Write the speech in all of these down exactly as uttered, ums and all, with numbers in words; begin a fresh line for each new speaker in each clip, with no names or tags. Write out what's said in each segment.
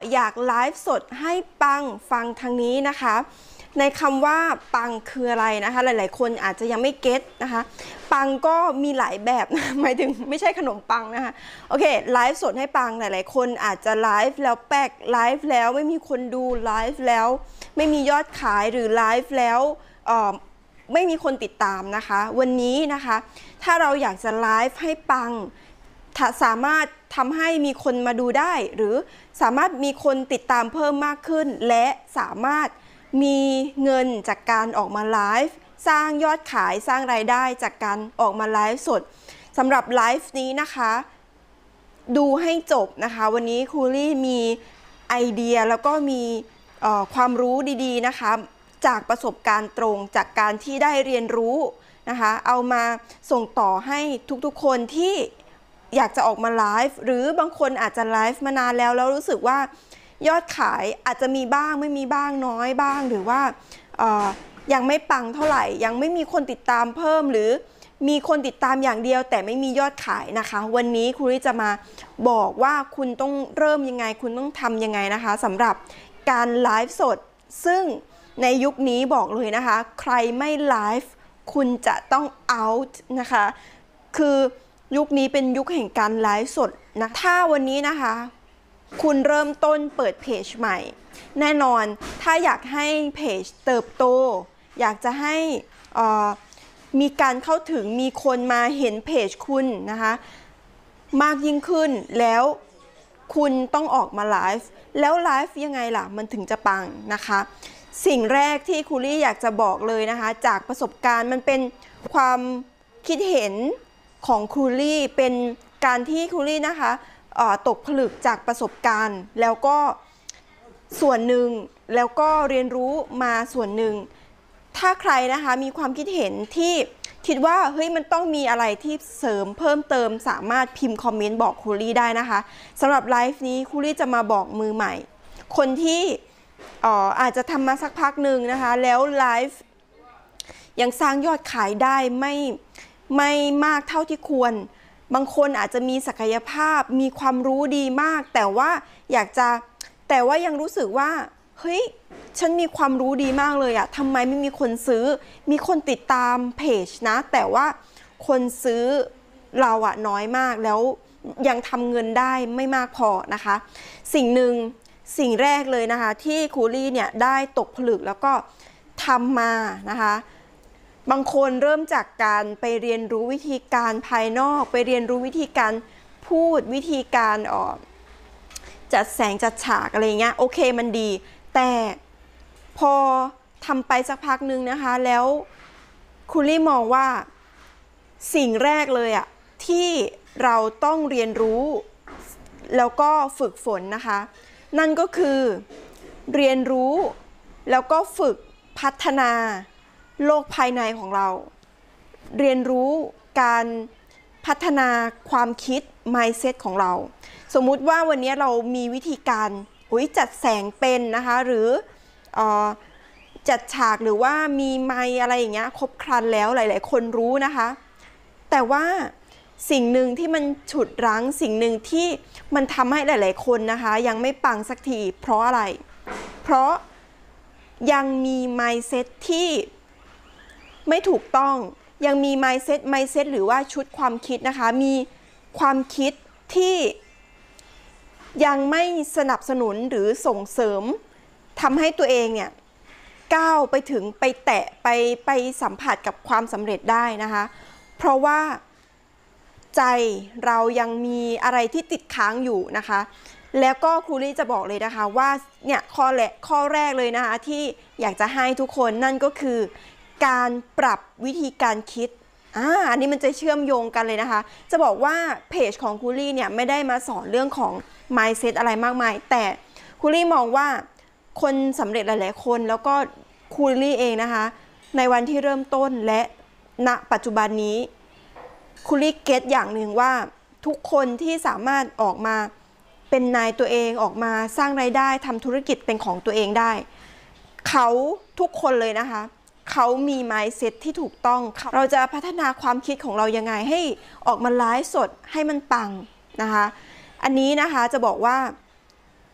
อยากไลฟ์สดให้ปังฟังทางนี้นะคะในคำว่าปังคืออะไรนะคะหลายๆคนอาจจะยังไม่เก็ตนะคะปังก็มีหลายแบบนะหมายถึงไม่ใช่ขนมปังนะคะโอเคไลฟ์สดให้ปังหลายๆคนอาจจะไลฟ์แล้วแป๊กไลฟ์แล้วไม่มีคนดูไลฟ์แล้วไม่มียอดขายหรือไลฟ์แล้วเอ่อไม่มีคนติดตามนะคะวันนี้นะคะถ้าเราอยากจะไลฟ์ให้ปังสามารถทำให้มีคนมาดูได้หรือสามารถมีคนติดตามเพิ่มมากขึ้นและสามารถมีเงินจากการออกมาไลฟ์สร้างยอดขายสร้างรายได้จากการออกมาไลฟ์สดสำหรับไลฟ์นี้นะคะดูให้จบนะคะวันนี้ครูลี่มีไอเดียแล้วก็มีความรู้ดีๆนะคะจากประสบการณ์ตรงจากการที่ได้เรียนรู้นะคะเอามาส่งต่อให้ทุกๆคนที่อยากจะออกมาไลฟ์หรือบางคนอาจจะไลฟ์มานานแล้วแล้วรู้สึกว่ายอดขายอาจจะมีบ้างไม่มีบ้างน้อยบ้างหรือว่ายังไม่ปังเท่าไหร่ยังไม่มีคนติดตามเพิ่มหรือมีคนติดตามอย่างเดียวแต่ไม่มียอดขายนะคะวันนี้ครูลี่จะมาบอกว่าคุณต้องเริ่มยังไงคุณต้องทำยังไงนะคะสำหรับการไลฟ์สดซึ่งในยุคนี้บอกเลยนะคะใครไม่ไลฟ์คุณจะต้อง out นะคะคือยุคนี้เป็นยุคแห่งการไลฟ์สดนะถ้าวันนี้นะคะคุณเริ่มต้นเปิดเพจใหม่แน่นอนถ้าอยากให้เพจเติบโตอยากจะให้มีการเข้าถึงมีคนมาเห็นเพจคุณนะคะมากยิ่งขึ้นแล้วคุณต้องออกมาไลฟ์แล้วไลฟ์ยังไงล่ะมันถึงจะปังนะคะสิ่งแรกที่ครูลี่อยากจะบอกเลยนะคะจากประสบการณ์มันเป็นความคิดเห็นของครูลี่เป็นการที่ครูลี่นะคะตกผลึกจากประสบการณ์แล้วก็ส่วนหนึ่งแล้วก็เรียนรู้มาส่วนหนึ่งถ้าใครนะคะมีความคิดเห็นที่คิดว่าเฮ้ยมันต้องมีอะไรที่เสริมเพิ่มเติมสามารถพิมพ์คอมเมนต์บอกครูลี่ได้นะคะสำหรับไลฟ์นี้ครูลี่จะมาบอกมือใหม่คนที่อาจจะทำมาสักพักหนึ่งนะคะแล้วไลฟ์ยังสร้างยอดขายได้ไม่ไม่มากเท่าที่ควรบางคนอาจจะมีศักยภาพมีความรู้ดีมากแต่ว่าอยากจะแต่ว่ายังรู้สึกว่าเฮ้ยฉันมีความรู้ดีมากเลยอะทำไมไม่มีคนซื้อมีคนติดตามเพจนะแต่ว่าคนซื้อเราอะน้อยมากแล้วยังทำเงินได้ไม่มากพอนะคะสิ่งหนึ่งสิ่งแรกเลยนะคะที่ครูลี่เนี่ยได้ตกผลึกแล้วก็ทำมานะคะบางคนเริ่มจากการไปเรียนรู้วิธีการภายนอกไปเรียนรู้วิธีการพูดวิธีการออกจัดแสงจัดฉากอะไรเงี้ยโอเคมันดีแต่พอทำไปสักพักนึงนะคะแล้วครูลี่มองว่าสิ่งแรกเลยอะที่เราต้องเรียนรู้แล้วก็ฝึกฝนนะคะนั่นก็คือเรียนรู้แล้วก็ฝึกพัฒนาโลกภายในของเราเรียนรู้การพัฒนาความคิด mindset ของเราสมมุติว่าวันนี้เรามีวิธีการจัดแสงเป็นนะคะหรือจัดฉากหรือว่ามีไมค์อะไรอย่างเงี้ยครบครันแล้วหลายๆคนรู้นะคะแต่ว่าสิ่งหนึ่งที่มันฉุดรั้งสิ่งหนึ่งที่มันทำให้หลายๆคนนะคะยังไม่ปังสักทีเพราะอะไรเพราะยังมี mindset ที่ไม่ถูกต้องยังมี mindset mindset หรือว่าชุดความคิดนะคะมีความคิดที่ยังไม่สนับสนุนหรือส่งเสริมทำให้ตัวเองเนี่ยก้าวไปถึงไปแตะไปไปสัมผัสกับความสำเร็จได้นะคะเพราะว่าใจเรายังมีอะไรที่ติดค้างอยู่นะคะแล้วก็ครูลี่จะบอกเลยนะคะว่าเนี่ยข้อแรกข้อแรกเลยนะคะที่อยากจะให้ทุกคนนั่นก็คือการปรับวิธีการคิดอ่าอันนี้มันจะเชื่อมโยงกันเลยนะคะจะบอกว่าเพจของครูลี่เนี่ยไม่ได้มาสอนเรื่องของ mindset อะไรมากมายแต่ครูลี่มองว่าคนสำเร็จหลายๆคนแล้วก็ครูลี่เองนะคะในวันที่เริ่มต้นและณปัจจุบันนี้ครูลี่เก็ตอย่างหนึ่งว่าทุกคนที่สามารถออกมาเป็นนายตัวเองออกมาสร้างรายได้ทำธุรกิจเป็นของตัวเองได้เขาทุกคนเลยนะคะเขามี mindset ที่ถูกต้องเราจะพัฒนาความคิดของเรายังไงให้ออกมาไลฟ์สดให้มันปังนะคะอันนี้นะคะจะบอกว่า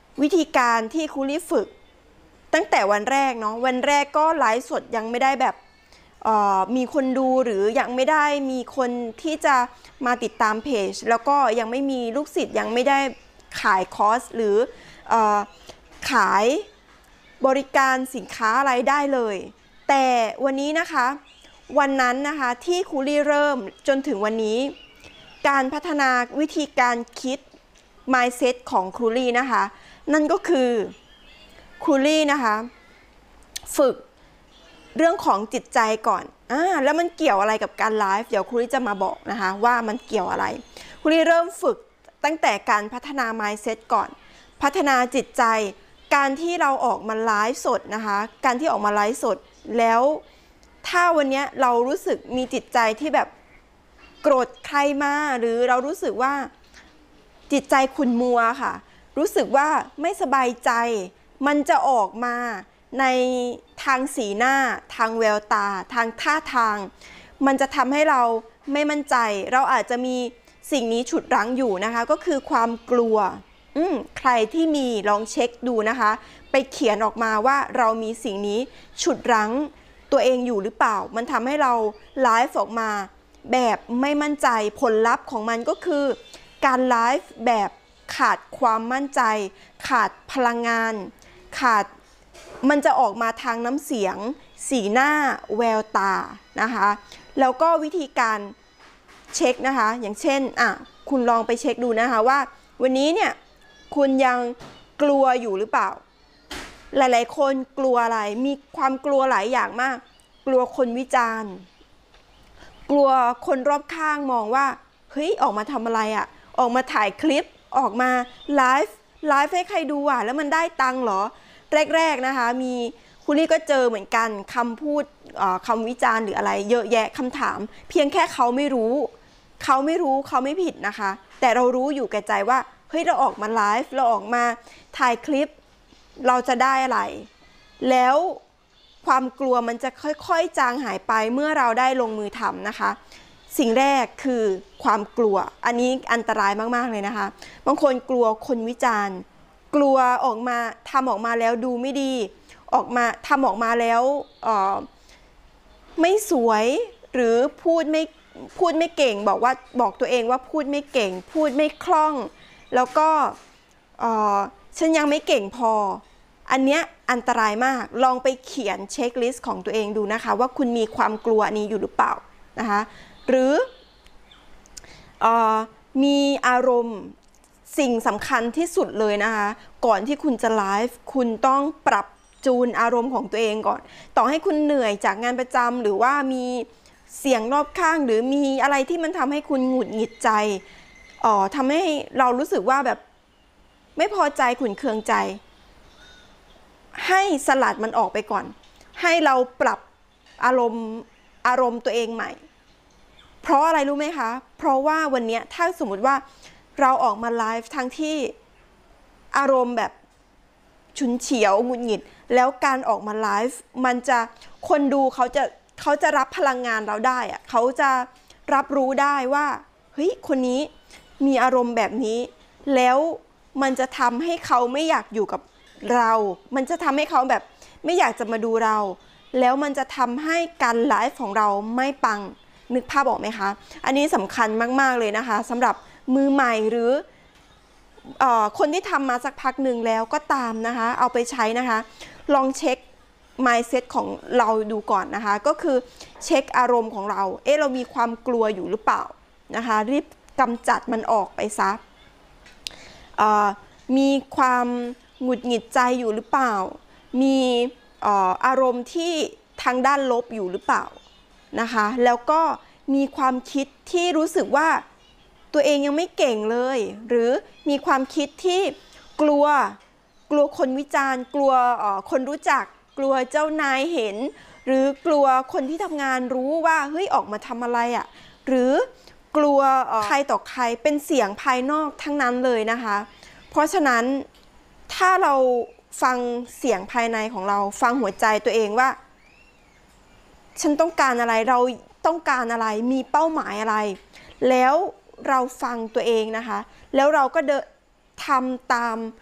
วิธีการที่ครูลี่ฝึกตั้งแต่วันแรกเนาะวันแรกก็ไลฟ์สดยังไม่ได้แบบมีคนดูหรือยังไม่ได้มีคนที่จะมาติดตามเพจแล้วก็ยังไม่มีลูกศิษย์ยังไม่ได้ขายคอร์สหรืออขายบริการสินค้าอะไรได้เลยแต่วันนี้นะคะวันนั้นนะคะที่ครูลี่เริ่มจนถึงวันนี้การพัฒนาวิธีการคิด mindset ของครูลี่นะคะนั่นก็คือครูลี่นะคะฝึกเรื่องของจิตใจก่อนอ่าแล้วมันเกี่ยวอะไรกับการไลฟ์เดี๋ยวครูลี่จะมาบอกนะคะว่ามันเกี่ยวอะไรครูลี่เริ่มฝึกตั้งแต่การพัฒนา mindset ก่อนพัฒนาจิตใจการที่เราออกมาไลฟ์สดนะคะการที่ออกมาไลฟ์สดแล้วถ้าวันนี้เรารู้สึกมีจิตใจที่แบบโกรธใครมาหรือเรารู้สึกว่าจิตใจขุ่นมัวค่ะรู้สึกว่าไม่สบายใจมันจะออกมาในทางสีหน้าทางแววตาทางท่าทางมันจะทำให้เราไม่มั่นใจเราอาจจะมีสิ่งนี้ฉุดรั้งอยู่นะคะก็คือความกลัวอืมใครที่มีลองเช็คดูนะคะไปเขียนออกมาว่าเรามีสิ่งนี้ฉุดรั้งตัวเองอยู่หรือเปล่ามันทำให้เราไลฟ์ออกมาแบบไม่มั่นใจผลลัพธ์ของมันก็คือการไลฟ์แบบขาดความมั่นใจขาดพลังงานขาดมันจะออกมาทางน้ำเสียงสีหน้าแววตานะคะแล้วก็วิธีการเช็คนะคะอย่างเช่นอ่ะคุณลองไปเช็คดูนะคะว่าวันนี้เนี่ยคุณยังกลัวอยู่หรือเปล่าหลายๆคนกลัวอะไรมีความกลัวหลายอย่างมากกลัวคนวิจารณ์กลัวคนรอบข้างมองว่าเฮ้ยออกมาทำอะไรอ่ะออกมาถ่ายคลิปออกมาไลฟ์ไลฟ์ให้ใครดูอ่ะแล้วมันได้ตังค์เหรอแรกๆนะคะมีคุณลี่ก็เจอเหมือนกันคำพูดคำวิจารณ์หรืออะไรเยอะแยะคำถามเพียงแค่เขาไม่รู้เขาไม่รู้เขาไม่ผิดนะคะแต่เรารู้อยู่แก่ใจว่าเฮ้ยเราออกมาไลฟ์เราออกมาถ่ายคลิปเราจะได้อะไรแล้วความกลัวมันจะค่อยๆจางหายไปเมื่อเราได้ลงมือทำนะคะสิ่งแรกคือความกลัวอันนี้อันตรายมากๆเลยนะคะบางคนกลัวคนวิจารณ์กลัวออกมาทำออกมาแล้วดูไม่ดีออกมาทำออกมาแล้วไม่สวยหรือพูดไม่พูดไม่เก่งบอกว่าบอกตัวเองว่าพูดไม่เก่งพูดไม่คล่องแล้วก็ฉันยังไม่เก่งพออันเนี้ยอันตรายมากลองไปเขียนเช็คลิสต์ของตัวเองดูนะคะว่าคุณมีความกลัวอันนี้อยู่หรือเปล่านะคะหรืออมีอารมณ์สิ่งสำคัญที่สุดเลยนะคะก่อนที่คุณจะไลฟ์คุณต้องปรับจูนอารมณ์ของตัวเองก่อนต่อให้คุณเหนื่อยจากงานประจำหรือว่ามีเสียงรอบข้างหรือมีอะไรที่มันทำให้คุณหงุดหงิดใจอ๋อทำให้เรารู้สึกว่าแบบไม่พอใจขุ่นเคืองใจให้สลัดมันออกไปก่อนให้เราปรับอารมณ์อารมณ์ตัวเองใหม่เพราะอะไรรู้ไหมคะเพราะว่าวันนี้ถ้าสมมุติว่าเราออกมาไลฟ์ทั้งที่อารมณ์แบบฉุนเฉียวหงุดหงิดแล้วการออกมาไลฟ์มันจะคนดูเขาจะเขาจะรับพลังงานเราได้อะเขาจะรับรู้ได้ว่าเฮ้ยคนนี้มีอารมณ์แบบนี้แล้วมันจะทำให้เขาไม่อยากอยู่กับเรามันจะทำให้เขาแบบไม่อยากจะมาดูเราแล้วมันจะทำให้การไลฟ์ของเราไม่ปังนึกภาพออกไหมคะอันนี้สำคัญมากๆเลยนะคะสำหรับมือใหม่หรือเอ่อคนที่ทำมาสักพักหนึ่งแล้วก็ตามนะคะเอาไปใช้นะคะลองเช็ค mindset ของเราดูก่อนนะคะก็คือเช็คอารมณ์ของเราเอ๊ะเรามีความกลัวอยู่หรือเปล่านะคะรีบกำจัดมันออกไปซะมีความหงุดหงิดใจอยู่หรือเปล่ามีอารมณ์ที่ทางด้านลบอยู่หรือเปล่านะคะแล้วก็มีความคิดที่รู้สึกว่าตัวเองยังไม่เก่งเลยหรือมีความคิดที่กลัวกลัวคนวิจารณ์กลัวคนรู้จักกลัวเจ้านายเห็นหรือกลัวคนที่ทำงานรู้ว่าเฮ้ยออกมาทำอะไรอ่ะหรือกลัวใครต่อใครเป็นเสียงภายนอกทั้งนั้นเลยนะคะเพราะฉะนั้นถ้าเราฟังเสียงภายในของเราฟังหัวใจตัวเองว่าฉันต้องการอะไรเราต้องการอะไรมีเป้าหมายอะไรแล้วเราฟังตัวเองนะคะแล้วเราก็เดินทำตามเ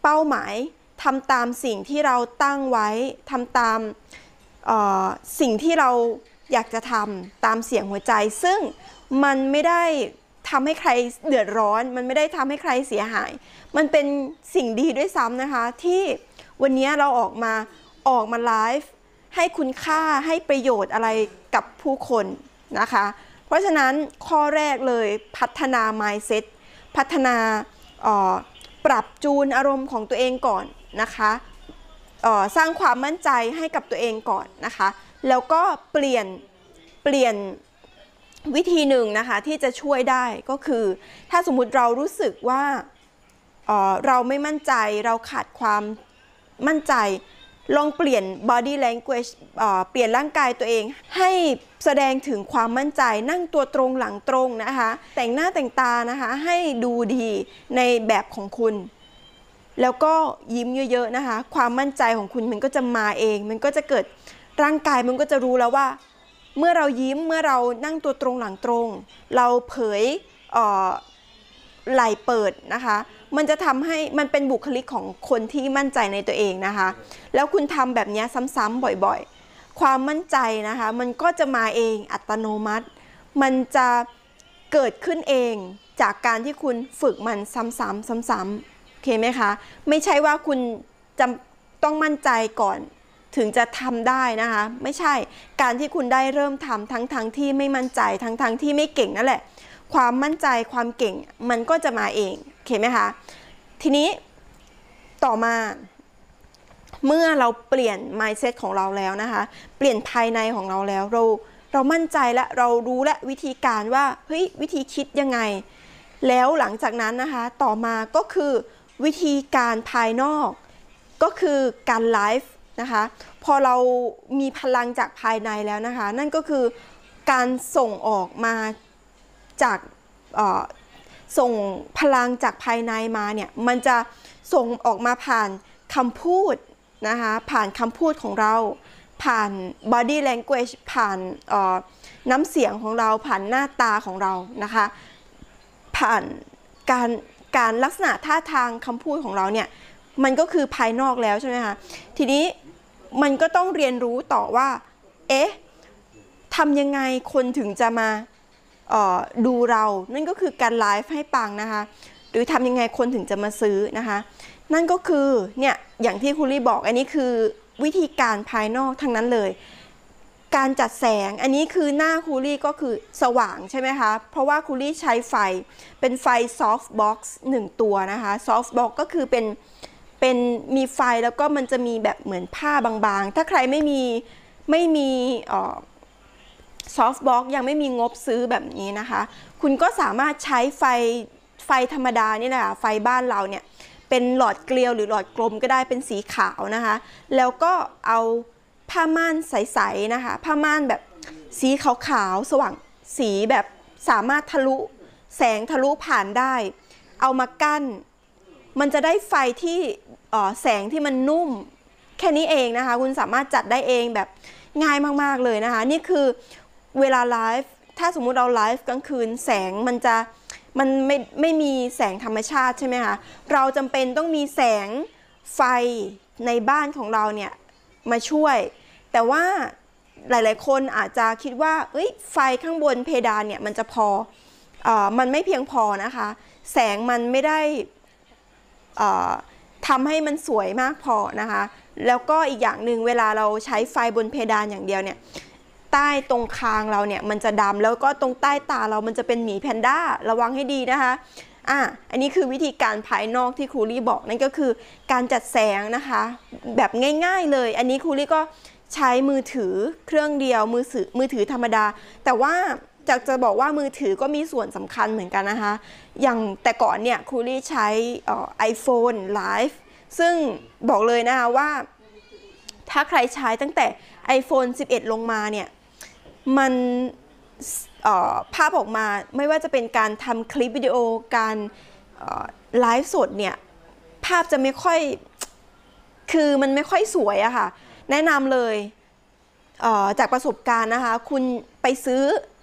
เป้าหมายทำตามสิ่งที่เราตั้งไว้ทำตามสิ่งที่เราอยากจะทำตามเสียงหัวใจซึ่งมันไม่ได้ทำให้ใครเดือดร้อนมันไม่ได้ทำให้ใครเสียหายมันเป็นสิ่งดีด้วยซ้ำนะคะที่วันนี้เราออกมาออกมาไลฟ์ให้คุณค่าให้ประโยชน์อะไรกับผู้คนนะคะเพราะฉะนั้นข้อแรกเลยพัฒนา mindset พัฒนาปรับจูนอารมณ์ของตัวเองก่อนนะคะสร้างความมั่นใจให้กับตัวเองก่อนนะคะแล้วก็เปลี่ยนเปลี่ยนวิธีหนึ่งนะคะที่จะช่วยได้ก็คือถ้าสมมุติเรารู้สึกว่าเอ่อเราไม่มั่นใจเราขาดความมั่นใจลองเปลี่ยน body language เอ่อเปลี่ยนร่างกายตัวเองให้แสดงถึงความมั่นใจนั่งตัวตรงหลังตรงนะคะแต่งหน้าแต่งตานะคะให้ดูดีในแบบของคุณแล้วก็ยิ้มเยอะๆนะคะความมั่นใจของคุณมันก็จะมาเองมันก็จะเกิดร่างกายมันก็จะรู้แล้วว่าเมื่อเรายิ้มเมื่อเรานั่งตัวตรงหลังตรงเราเผยเอ่อไหล่เปิดนะคะมันจะทำให้มันเป็นบุคลิกของคนที่มั่นใจในตัวเองนะคะแล้วคุณทำแบบนี้ซ้ำๆบ่อยๆความมั่นใจนะคะมันก็จะมาเองอัตโนมัติมันจะเกิดขึ้นเองจากการที่คุณฝึกมันซ้ำๆซ้ำๆโอเคไหมคะไม่ใช่ว่าคุณจำต้องมั่นใจก่อนถึงจะทำได้นะคะไม่ใช่การที่คุณได้เริ่มทำทั้งทั้งที่ไม่มั่นใจทั้งทั้งที่ไม่เก่งนั่นแหละความมั่นใจความเก่งมันก็จะมาเองโอเคไหมคะทีนี้ต่อมาเมื่อเราเปลี่ยน mindset ของเราแล้วนะคะเปลี่ยนภายในของเราแล้วเราเรามั่นใจและเรารู้และวิธีการว่าเฮ้ยวิธีคิดยังไงแล้วหลังจากนั้นนะคะต่อมาก็คือวิธีการภายนอกก็คือการไลฟ์นะคะพอเรามีพลังจากภายในแล้วนะคะนั่นก็คือการส่งออกมาจากส่งพลังจากภายในมาเนี่ยมันจะส่งออกมาผ่านคำพูดนะคะผ่านคำพูดของเราผ่าน body language ผ่านน้ำเสียงของเราผ่านหน้าตาของเรานะคะผ่านการการลักษณะท่าทางคำพูดของเราเนี่ยมันก็คือภายนอกแล้วใช่ไหมคะทีนี้มันก็ต้องเรียนรู้ต่อว่าเอ๊ะทำยังไงคนถึงจะมาดูเรานั่นก็คือการไลฟ์ให้ปังนะคะหรือทำยังไงคนถึงจะมาซื้อนะคะนั่นก็คือเนี่ยอย่างที่คุณลี่บอกอันนี้คือวิธีการภายนอกทั้งนั้นเลยการจัดแสงอันนี้คือหน้าคูลี่ก็คือสว่างใช่ไหมคะเพราะว่าคูลี่ใช้ไฟเป็นไฟซอฟต์บ็อกซ์หนึ่งตัวนะคะซอฟต์บ็อกซ์ก็คือเป็นเป็นมีไฟแล้วก็มันจะมีแบบเหมือนผ้าบางๆถ้าใครไม่มีไม่มีซอฟต์บ็อกซ์ยังไม่มีงบซื้อแบบนี้นะคะคุณก็สามารถใช้ไฟไฟธรรมดานี่แหละไฟบ้านเราเนี่ยเป็นหลอดเกลียวหรือหลอดกลมก็ได้เป็นสีขาวนะคะแล้วก็เอาผ้าม่านใสๆนะคะผ้าม่านแบบสีขาวๆสว่างสีแบบสามารถทะลุแสงทะลุผ่านได้เอามากั้นมันจะได้ไฟที่แสงที่มันนุ่มแค่นี้เองนะคะคุณสามารถจัดได้เองแบบง่ายมากๆเลยนะคะนี่คือเวลาไลฟ์ถ้าสมมุติเราไลฟ์กลางคืนแสงมันจะมันไม่ไม่มีแสงธรรมชาติใช่ไหมคะเราจำเป็นต้องมีแสงไฟในบ้านของเราเนี่ยมาช่วยแต่ว่าหลายๆคนอาจจะคิดว่าเอ้ยไฟข้างบนเพดานเนี่ยมันจะพอเอ่อมันไม่เพียงพอนะคะแสงมันไม่ได้เอ่อทำให้มันสวยมากพอนะคะแล้วก็อีกอย่างหนึ่งเวลาเราใช้ไฟบนเพดานอย่างเดียวเนี่ยใต้ตรงคางเราเนี่ยมันจะดำแล้วก็ตรงใต้ตาเรามันจะเป็นหมีแพนด้าระวังให้ดีนะคะอ่ะอันนี้คือวิธีการภายนอกที่ครูลี่บอกนั่นก็คือการจัดแสงนะคะแบบง่ายๆเลยอันนี้ครูลี่ก็ใช้มือถือเครื่องเดียวมือถือมือถือธรรมดาแต่ว่าจะจะบอกว่ามือถือก็มีส่วนสำคัญเหมือนกันนะคะอย่างแต่ก่อนเนี่ยครูลี่ใช้เอ่อ iPhone Live ซึ่งบอกเลยนะคะว่าถ้าใครใช้ตั้งแต่ iPhone สิบเอ็ด ลงมาเนี่ยมันภาพออกมาไม่ว่าจะเป็นการทำคลิปวิดีโอการไลฟ์สดเนี่ยภาพจะไม่ค่อยคือมันไม่ค่อยสวยอะค่ะแนะนำเลยจากประสบการณ์นะคะคุณไปซื้อ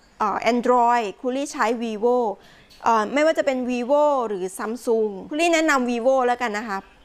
Android คุณลี่ใช้ vivo ไม่ว่าจะเป็น vivo หรือ Samsung คุณลี่แนะนำ vivo แล้วกันนะคะ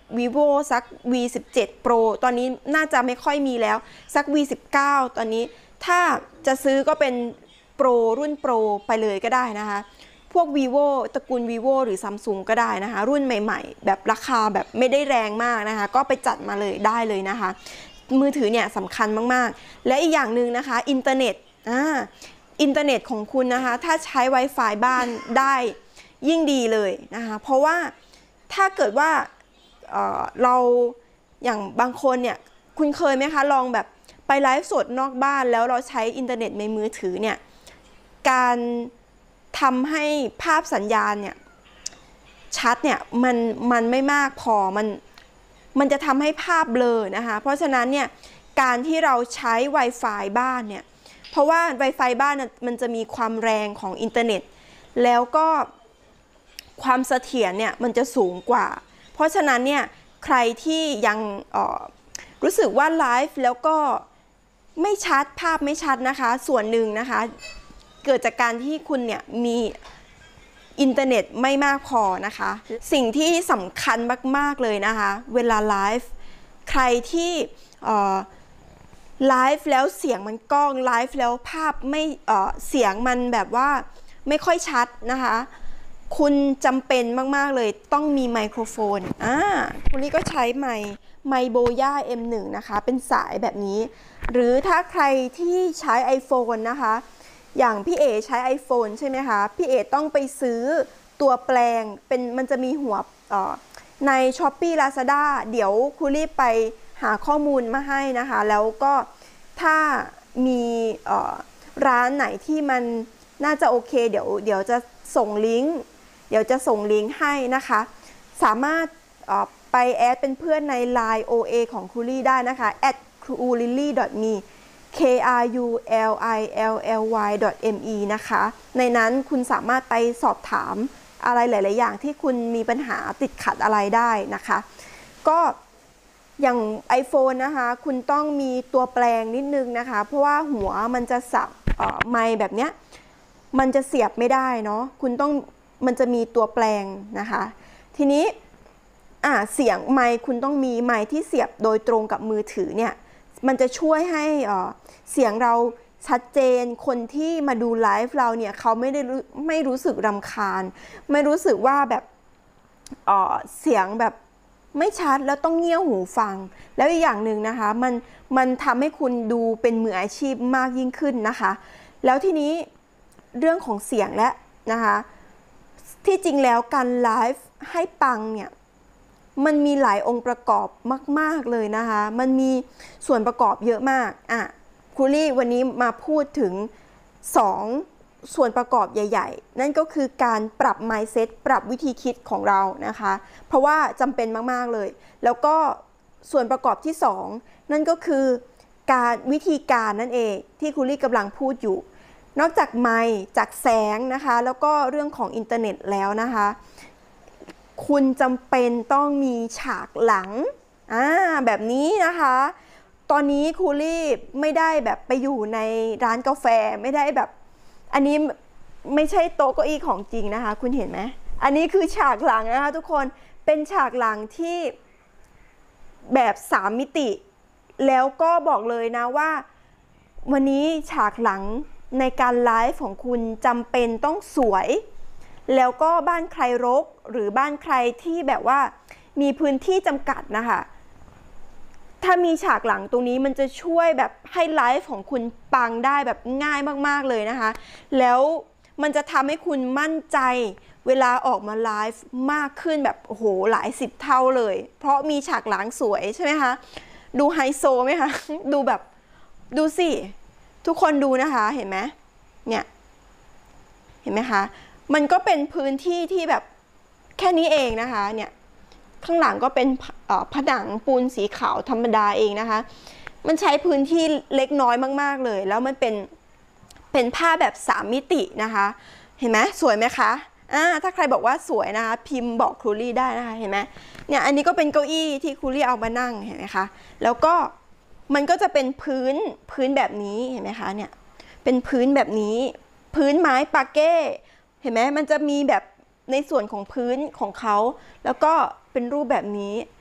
vivo สัก วี สิบเจ็ด Pro ตอนนี้น่าจะไม่ค่อยมีแล้วสัก วี สิบเก้า ตอนนี้ถ้าจะซื้อก็เป็น Pro รุ่น Pro ไปเลยก็ได้นะคะพวก vivo ตระกูล vivo หรือ Samsung ก็ได้นะคะรุ่นใหม่ๆแบบราคาแบบไม่ได้แรงมากนะคะก็ไปจัดมาเลยได้เลยนะคะมือถือเนี่ยสำคัญมากๆและอีกอย่างหนึ่งนะคะอินเทอร์เน็ตอ่าอินเทอร์เน็ตของคุณนะคะถ้าใช้ Wi-Fi บ้านได้ยิ่งดีเลยนะคะเพราะว่าถ้าเกิดว่าเอ่อเราอย่างบางคนเนี่ยคุณเคยไหมคะลองแบบไปไลฟ์สดนอกบ้านแล้วเราใช้อินเทอร์เน็ตในมือถือเนี่ยการทำให้ภาพสัญญาณเนี่ยชัดเนี่ยมันมันไม่มากพอมันมันจะทำให้ภาพเบลอนะคะเพราะฉะนั้นเนี่ยการที่เราใช้ Wi-Fi บ้านเนี่ยเพราะว่า Wi-Fi บ้านมันจะมีความแรงของอินเทอร์เน็ตแล้วก็ความเสถียรเนี่ยมันจะสูงกว่าเพราะฉะนั้นเนี่ยใครที่ยังรู้สึกว่าไลฟ์แล้วก็ไม่ชัดภาพไม่ชัดนะคะส่วนหนึ่งนะคะเกิดจากการที่คุณเนี่ยมีอินเทอร์เน็ตไม่มากพอนะคะสิ่งที่สำคัญมากๆเลยนะคะเวลาไลฟ์ใครที่ไลฟ์แล้วเสียงมันก้องไลฟ์แล้วภาพไม่เสียงมันแบบว่าไม่ค่อยชัดนะคะคุณจำเป็นมากๆเลยต้องมีไมโครโฟนอ่าคุณนี่ก็ใช้ไมค์ไมค์โบย่า เอ็ม หนึ่ง นะคะเป็นสายแบบนี้หรือถ้าใครที่ใช้ iPhone นะคะอย่างพี่เอใช้ iPhone ใช่ไหมคะพี่เอต้องไปซื้อตัวแปลงเป็นมันจะมีหัวใน Shopee Lazada เดี๋ยวคุณรีบไปหาข้อมูลมาให้นะคะแล้วก็ถ้ามีร้านไหนที่มันน่าจะโอเคเดี๋ยวเดี๋ยวจะส่งลิงก์เดี๋ยวจะส่งลิงก์ให้นะคะสามารถไปแอดเป็นเพื่อนใน ไลน์ โอ เอ ของครูลี่ได้นะคะ แอท ครูลิลลี่ ดอท มี เค อาร์ ยู แอล ไอ แอล แอล วาย ดอท เอ็ม อี นะคะในนั้นคุณสามารถไปสอบถามอะไรหลายๆอย่างที่คุณมีปัญหาติดขัดอะไรได้นะคะก็อย่าง iPhone นะคะคุณต้องมีตัวแปลงนิดนึงนะคะเพราะว่าหัวมันจะสับไมค์แบบเนี้ยมันจะเสียบไม่ได้เนาะคุณต้องมันจะมีตัวแปลงนะคะทีนี้อ่าเสียงไมค์คุณต้องมีไมค์ที่เสียบโดยตรงกับมือถือเนี่ยมันจะช่วยให้เสียงเราชัดเจนคนที่มาดูไลฟ์เราเนี่ยเขาไม่ได้ไม่รู้สึกรำคาญไม่รู้สึกว่าแบบเสียงแบบไม่ชัดแล้วต้องเงี่ยวหูฟังแล้วอีกอย่างหนึ่งนะคะมันมันทำให้คุณดูเป็นมืออาชีพมากยิ่งขึ้นนะคะแล้วทีนี้เรื่องของเสียงและนะคะที่จริงแล้วการไลฟ์ให้ปังเนี่ยมันมีหลายองค์ประกอบมากๆเลยนะคะมันมีส่วนประกอบเยอะมากอ่ะครูลี่วันนี้มาพูดถึงสองส่วนประกอบใหญ่ๆนั่นก็คือการปรับ mindset ปรับวิธีคิดของเรานะคะเพราะว่าจำเป็นมากๆเลยแล้วก็ส่วนประกอบที่สองนั่นก็คือการวิธีการนั่นเองที่ครูลี่กำลังพูดอยู่นอกจากไมค์จากแสงนะคะแล้วก็เรื่องของอินเทอร์เน็ตแล้วนะคะคุณจำเป็นต้องมีฉากหลังอ่าแบบนี้นะคะตอนนี้ครูลี่ไม่ได้แบบไปอยู่ในร้านกาแฟไม่ได้แบบอันนี้ไม่ใช่โต๊ะเก้าอี้ของจริงนะคะคุณเห็นไหมอันนี้คือฉากหลังนะคะทุกคนเป็นฉากหลังที่แบบสามมิติแล้วก็บอกเลยนะว่าวันนี้ฉากหลังในการไลฟ์ของคุณจำเป็นต้องสวยแล้วก็บ้านใครรกหรือบ้านใครที่แบบว่ามีพื้นที่จำกัดนะคะถ้ามีฉากหลังตรงนี้มันจะช่วยแบบให้ไลฟ์ของคุณปังได้แบบง่ายมากๆเลยนะคะแล้วมันจะทำให้คุณมั่นใจเวลาออกมาไลฟ์มากขึ้นแบบโอ้โหหลายสิบเท่าเลยเพราะมีฉากหลังสวยใช่ไหมคะดูไฮโซไหมคะดูแบบดูสิทุกคนดูนะคะเห็นไหมเนี่ยเห็นไหมคะมันก็เป็นพื้นที่ที่แบบแค่นี้เองนะคะเนี่ยข้างหลังก็เป็นผนังปูนสีขาวธรรมดาเองนะคะมันใช้พื้นที่เล็กน้อยมากๆเลยแล้วมันเป็นเป็นผ้าแบบสามมิตินะคะเห็นไหมสวยไหมคะอ่าถ้าใครบอกว่าสวยนะคะพิมพ์บอกครูลี่ได้นะคะเห็นไหมเนี่ยอันนี้ก็เป็นเก้าอี้ที่ครูลี่เอามานั่งเห็นไหมคะแล้วก็มันก็จะเป็นพื้นพื้นแบบนี้เห็นไหมคะเนี่ยเป็นพื้นแบบนี้พื้นไม้ปาเก้เห็นไหมมันจะมีแบบในส่วนของพื้นของเขาแล้วก็เป็นรูปแบบนี้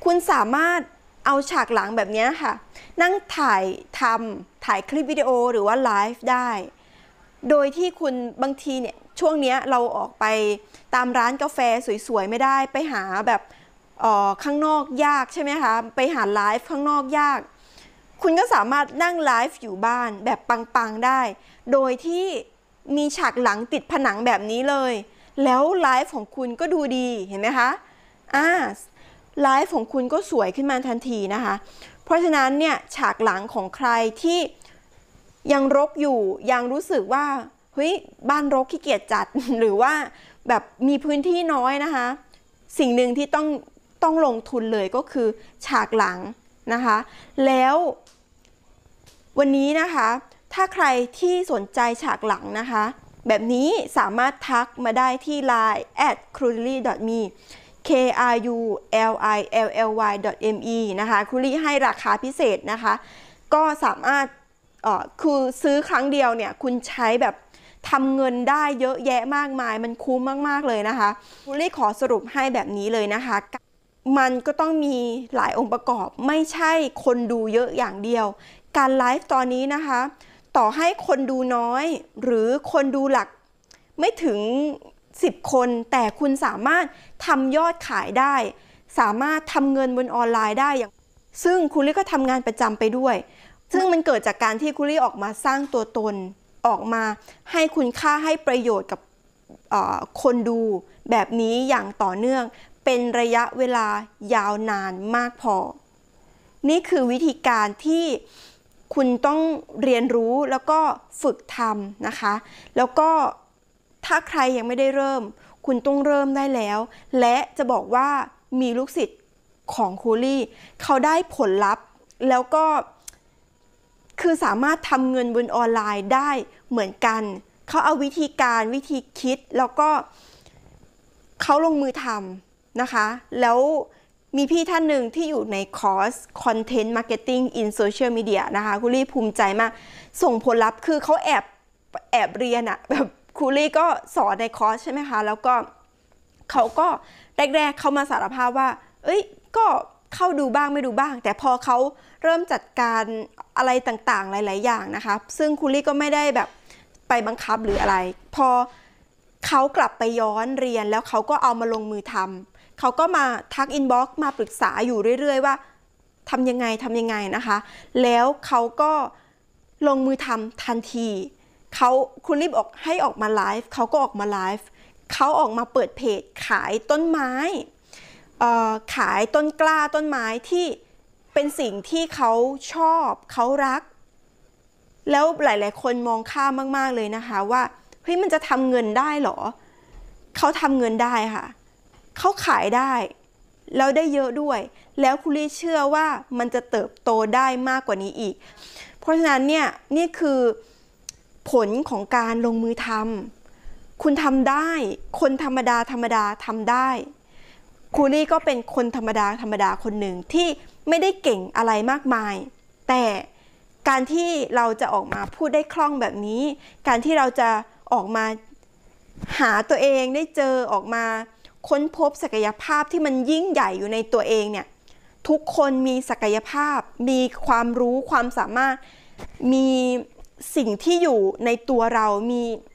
คุณสามารถเอาฉากหลังแบบนี้ค่ะนั่งถ่ายทำถ่ายคลิปวิดีโอหรือว่าไลฟ์ได้โดยที่คุณบางทีเนี่ยช่วงนี้เราออกไปตามร้านกาแฟสวยๆไม่ได้ไปหาแบบเอ่อข้างนอกยากใช่ไหมคะไปหาไลฟ์ข้างนอกยากคุณก็สามารถนั่งไลฟ์อยู่บ้านแบบปังๆได้โดยที่มีฉากหลังติดผนังแบบนี้เลยแล้วไลฟ์ของคุณก็ดูดีเห็นไหมคะอ่าไลฟ์ของคุณก็สวยขึ้นมาทันทีนะคะเพราะฉะนั้นเนี่ยฉากหลังของใครที่ยังรกอยู่ยังรู้สึกว่าเฮ้ยบ้านรกขี้เกียจจัด หรือว่าแบบมีพื้นที่น้อยนะคะสิ่งหนึ่งที่ต้องต้องลงทุนเลยก็คือฉากหลังนะคะแล้ววันนี้นะคะถ้าใครที่สนใจฉากหลังนะคะแบบนี้สามารถทักมาได้ที่ ไลน์ แอท ครูลี่ ดอท มี เค อาร์ ยู แอล ไอ แอล แอล วาย ดอท เอ็ม อี นะคะครูลี่ให้ราคาพิเศษนะคะก็สามารถเอ่อคือซื้อครั้งเดียวเนี่ยคุณใช้แบบทำเงินได้เยอะแยะมากมายมันคุ้มมากๆเลยนะคะครูลี่ขอสรุปให้แบบนี้เลยนะคะมันก็ต้องมีหลายองค์ประกอบไม่ใช่คนดูเยอะอย่างเดียวการไลฟ์ตอนนี้นะคะต่อให้คนดูน้อยหรือคนดูหลักไม่ถึงสิบคนแต่คุณสามารถทำยอดขายได้สามารถทำเงินบนออนไลน์ได้อย่างซึ่งครูลี่ก็ทำงานประจำไปด้วยซึ่งมันเกิดจากการที่ครูลี่ออกมาสร้างตัวตนออกมาให้คุณค่าให้ประโยชน์กับคนดูแบบนี้อย่างต่อเนื่องเป็นระยะเวลายาวนานมากพอนี่คือวิธีการที่คุณต้องเรียนรู้แล้วก็ฝึกทำนะคะแล้วก็ถ้าใครยังไม่ได้เริ่มคุณต้องเริ่มได้แล้วและจะบอกว่ามีลูกศิษย์ของครูลี่เขาได้ผลลัพธ์แล้วก็คือสามารถทำเงินบนออนไลน์ได้เหมือนกันเขาเอาวิธีการวิธีคิดแล้วก็เขาลงมือทำนะคะแล้วมีพี่ท่านหนึ่งที่อยู่ในคอร์ส Content Marketing in Social Media นะคะครูลี่ภูมิใจมากส่งผลลัพธ์คือเขาแอบแอบเรียนอะแบบครูลี่ก็สอนในคอร์สใช่ไหมคะแล้วก็เขาก็แรกๆเขามาสารภาพว่าเอ้ยก็เข้าดูบ้างไม่ดูบ้างแต่พอเขาเริ่มจัดการอะไรต่างๆหลายๆอย่างนะคะซึ่งครูลี่ก็ไม่ได้แบบไปบังคับหรืออะไรพอเขากลับไปย้อนเรียนแล้วเขาก็เอามาลงมือทำเขาก็มาทักอินบ็อกซ์มาปรึกษาอยู่เรื่อยๆว่าทำยังไงทำยังไงนะคะแล้วเขาก็ลงมือทำทันทีเขาคุณรีบออกให้ออกมาไลฟ์เขาก็ออกมาไลฟ์เขาออกมาเปิดเพจขายต้นไม้ขายต้นกล้าต้นไม้ที่เป็นสิ่งที่เขาชอบเขารักแล้วหลายๆคนมองข้ามมากๆเลยนะคะว่าเฮ้ยมันจะทำเงินได้หรอเขาทำเงินได้ค่ะเขาขายได้แล้วได้เยอะด้วยแล้วครูลี่เชื่อว่ามันจะเติบโตได้มากกว่านี้อีกเพราะฉะนั้นเนี่ยนี่คือผลของการลงมือทำคุณทำได้คนธรรมดาธรรมดาทำได้ครูลี่ก็เป็นคนธรรมดาธรรมดาคนหนึ่งที่ไม่ได้เก่งอะไรมากมายแต่การที่เราจะออกมาพูดได้คล่องแบบนี้การที่เราจะออกมาหาตัวเองได้เจอออกมาค้นพบศักยภาพที่มันยิ่งใหญ่อยู่ในตัวเองเนี่ยทุกคนมีศักยภาพมีความรู้ความสามารถมีสิ่งที่อยู่ในตัวเรามี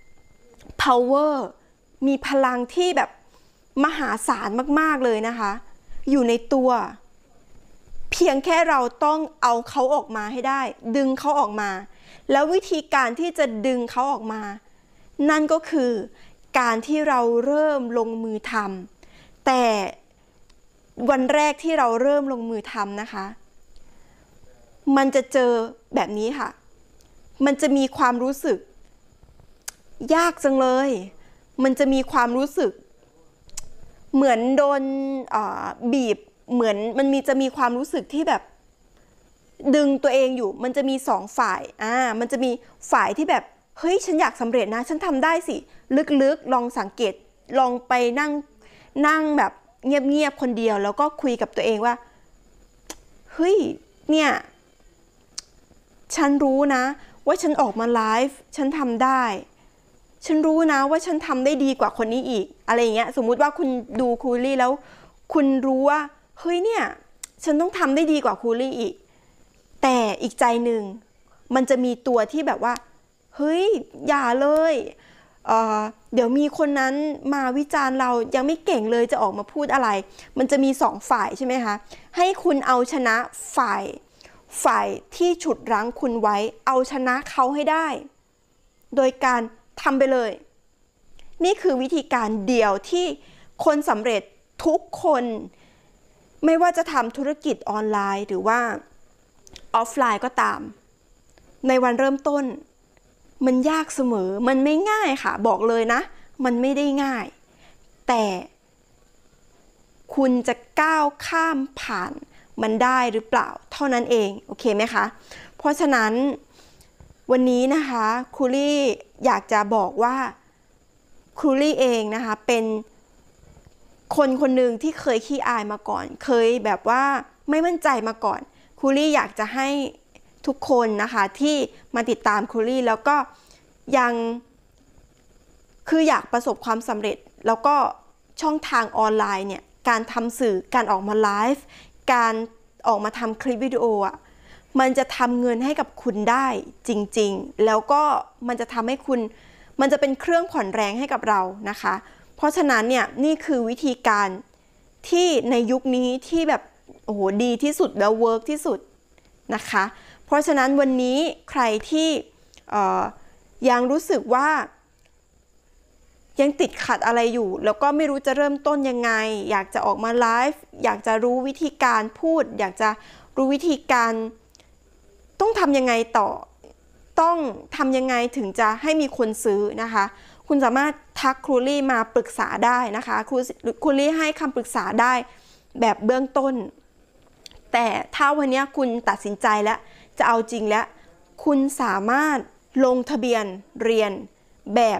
power มีพลังที่แบบมหาศาลมากๆเลยนะคะอยู่ในตัวเพียงแค่เราต้องเอาเขาออกมาให้ได้ดึงเขาออกมาแล้ววิธีการที่จะดึงเขาออกมานั่นก็คือการที่เราเริ่มลงมือทำแต่วันแรกที่เราเริ่มลงมือทำนะคะมันจะเจอแบบนี้ค่ะมันจะมีความรู้สึกยากจังเลยมันจะมีความรู้สึกเหมือนโดนบีบเหมือนมันมีจะมีความรู้สึกที่แบบดึงตัวเองอยู่มันจะมีสองฝ่ายอ่ามันจะมีฝ่ายที่แบบเฮ้ยฉันอยากสำเร็จนะฉันทำได้สิลึกๆลองสังเกตลองไปนั่งนั่งแบบเงียบๆคนเดียวแล้วก็คุยกับตัวเองว่าเฮ้ยเนี่ยฉันรู้นะว่าฉันออกมาไลฟ์ฉันทำได้ฉันรู้นะว่าฉันทำได้ดีกว่าคนนี้อีกอะไรอย่างเงี้ยสมมุติว่าคุณดูครูลี่แล้วคุณรู้ว่าเฮ้ยเนี่ยฉันต้องทำได้ดีกว่าครูลี่อีกแต่อีกใจหนึ่งมันจะมีตัวที่แบบว่าเฮ้ยอย่าเลยเอ่อเดี๋ยวมีคนนั้นมาวิจารณ์เรายังไม่เก่งเลยจะออกมาพูดอะไรมันจะมีสองฝ่ายใช่ไหมคะให้คุณเอาชนะฝ่ายฝ่ายที่ฉุดรั้งคุณไว้เอาชนะเขาให้ได้โดยการทำไปเลยนี่คือวิธีการเดียวที่คนสำเร็จทุกคนไม่ว่าจะทำธุรกิจออนไลน์หรือว่าออฟไลน์ก็ตามในวันเริ่มต้นมันยากเสมอมันไม่ง่ายค่ะบอกเลยนะมันไม่ได้ง่ายแต่คุณจะก้าวข้ามผ่านมันได้หรือเปล่าเท่านั้นเองโอเคไหมคะเพราะฉะนั้นวันนี้นะคะครูลี่อยากจะบอกว่าครูลี่เองนะคะเป็นคนคนหนึ่งที่เคยขี้อายมาก่อนเคยแบบว่าไม่มั่นใจมาก่อนครูลี่อยากจะให้ทุกคนนะคะที่มาติดตามครูลี่แล้วก็ยังคืออยากประสบความสำเร็จแล้วก็ช่องทางออนไลน์เนี่ยการทำสื่อการออกมาไลฟ์การออกมาทำคลิปวิดีโออ่ะมันจะทำเงินให้กับคุณได้จริงๆแล้วก็มันจะทำให้คุณมันจะเป็นเครื่องผ่อนแรงให้กับเรานะคะเพราะฉะนั้นเนี่ยนี่คือวิธีการที่ในยุคนี้ที่แบบโอ้โหดีที่สุดแล้วเวิร์กที่สุดนะคะเพราะฉะนั้นวันนี้ใครที่ยังรู้สึกว่ายังติดขัดอะไรอยู่แล้วก็ไม่รู้จะเริ่มต้นยังไงอยากจะออกมาไลฟ์อยากจะรู้วิธีการพูดอยากจะรู้วิธีการต้องทำยังไงต่อต้องทำยังไงถึงจะให้มีคนซื้อนะคะคุณสามารถทักครูลี่มาปรึกษาได้นะคะครูครูลี่ให้คำปรึกษาได้แบบเบื้องต้นแต่ถ้าวันนี้คุณตัดสินใจแล้วจะเอาจริงแล้วคุณสามารถลงทะเบียนเรียนแบบ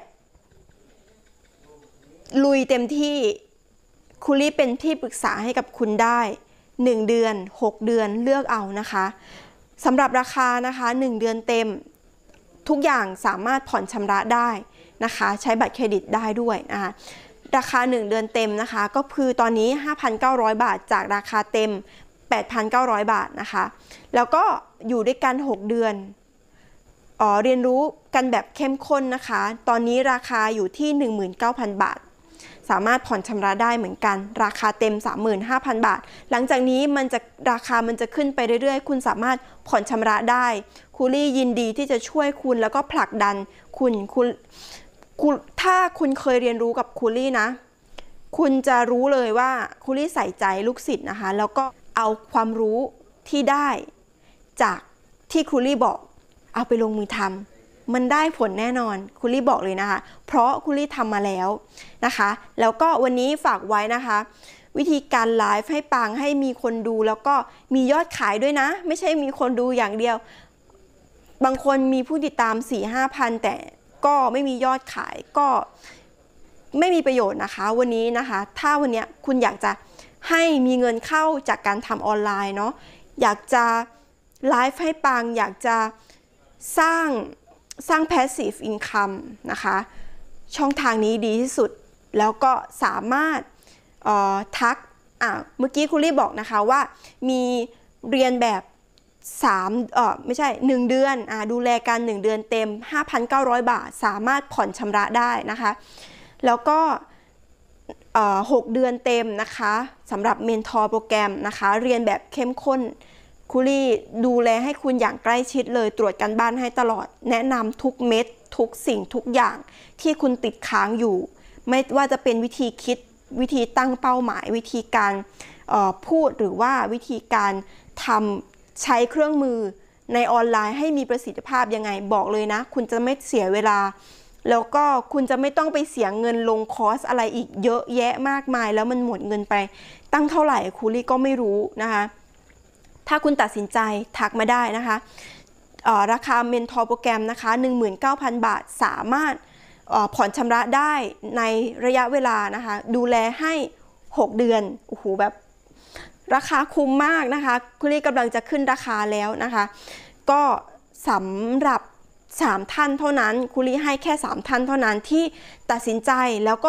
ลุยเต็มที่ครูลี่เป็นที่ปรึกษาให้กับคุณได้หนึ่งเดือนหกเดือนเลือกเอานะคะสำหรับราคานะคะหนึ่งเดือนเต็มทุกอย่างสามารถผ่อนชำระได้นะคะใช้บัตรเครดิตได้ด้วยนะคะราคาหนึ่งเดือนเต็มนะคะก็คือตอนนี้ ห้าพันเก้าร้อย บาทจากราคาเต็ม แปดพันเก้าร้อย บาทนะคะแล้วก็อยู่ด้วยกันหกเดือนอ๋อเรียนรู้กันแบบเข้มข้นนะคะตอนนี้ราคาอยู่ที่ หนึ่งหมื่นเก้าพัน บาทสามารถผ่อนชำระได้เหมือนกันราคาเต็ม สามหมื่นห้าพัน บาทหลังจากนี้มันจะราคามันจะขึ้นไปเรื่อยๆคุณสามารถผ่อนชำระได้ครูลี่ยินดีที่จะช่วยคุณแล้วก็ผลักดันคุณคุณคุณถ้าคุณเคยเรียนรู้กับครูลี่นะคุณจะรู้เลยว่าครูลี่ใส่ใจลูกศิษย์นะคะแล้วก็เอาความรู้ที่ได้จากที่ครูลี่บอกเอาไปลงมือทำมันได้ผลแน่นอนครูลี่บอกเลยนะคะเพราะครูลี่ทำมาแล้วนะคะแล้วก็วันนี้ฝากไว้นะคะวิธีการไลฟ์ให้ปังให้มีคนดูแล้วก็มียอดขายด้วยนะไม่ใช่มีคนดูอย่างเดียวบางคนมีผู้ติดตาม สี่ห้าพัน แต่ก็ไม่มียอดขายก็ไม่มีประโยชน์นะคะวันนี้นะคะถ้าวันนี้คุณอยากจะให้มีเงินเข้าจากการทำออนไลน์เนาะอยากจะไลฟ์ให้ปังอยากจะสร้างสร้าง passive income นะคะช่องทางนี้ดีที่สุดแล้วก็สามารถทักอ่ะเมื่อกี้ครูลี่บอกนะคะว่ามีเรียนแบบสามเอ่อไม่ใช่หนึ่งเดือนอ่ะดูแลกันหนึ่งเดือนเต็ม ห้าพันเก้าร้อย บาทสามารถผ่อนชำระได้นะคะแล้วก็หกเดือนเต็มนะคะสำหรับเมนทอร์โปรแกรมนะคะเรียนแบบเข้มข้นครูลี่ดูแลให้คุณอย่างใกล้ชิดเลยตรวจการบ้านให้ตลอดแนะนำทุกเม็ดทุกสิ่งทุกอย่างที่คุณติดค้างอยู่ไม่ว่าจะเป็นวิธีคิดวิธีตั้งเป้าหมายวิธีการพูดหรือว่าวิธีการทำใช้เครื่องมือในออนไลน์ให้มีประสิทธิภาพยังไงบอกเลยนะคุณจะไม่เสียเวลาแล้วก็คุณจะไม่ต้องไปเสียเงินลงคอร์สอะไรอีกเยอะแยะมากมายแล้วมันหมดเงินไปตั้งเท่าไหร่ครูลี่ก็ไม่รู้นะคะถ้าคุณตัดสินใจทักมาได้นะคะราคาเมนทอร์โปรแกรมนะคะ หนึ่งหมื่นเก้าพัน บาทสามารถผ่อนชำระได้ในระยะเวลานะคะดูแลให้หกเดือนโอ้โหแบบราคาคุ้มมากนะคะคุณลี่กำลังจะขึ้นราคาแล้วนะคะก็สำหรับสามท่านเท่านั้นคุณลี่ให้แค่สามท่านเท่านั้นที่ตัดสินใจแล้วก็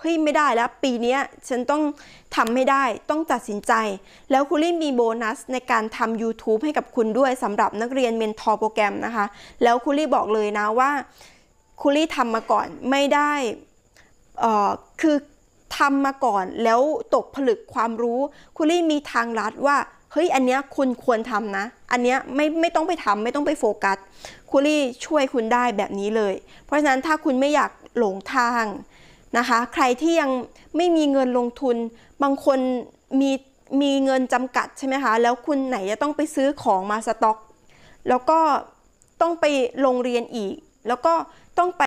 เฮ้ยไม่ได้แล้วปีนี้ฉันต้องทำไม่ได้ต้องตัดสินใจแล้วครูลี่มีโบนัสในการทำ ยูทูบ ให้กับคุณด้วยสำหรับนักเรียนเมนทอร์โปรแกรมนะคะแล้วครูลี่บอกเลยนะว่าครูลี่ทำมาก่อนไม่ได้เอ่อคือทำมาก่อนแล้วตกผลึกความรู้ครูลี่มีทางลัดว่าเฮ้ยอันเนี้ยคุณควรทำนะอันเนี้ยไม่ไม่ต้องไปทำไม่ต้องไปโฟกัสครูลี่ช่วยคุณได้แบบนี้เลยเพราะฉะนั้นถ้าคุณไม่อยากหลงทางนะคะใครที่ยังไม่มีเงินลงทุนบางคนมีมีเงินจำกัดใช่ไหมคะแล้วคุณไหนจะต้องไปซื้อของมาสต็อกแล้วก็ต้องไปโรงเรียนอีกแล้วก็ต้องไป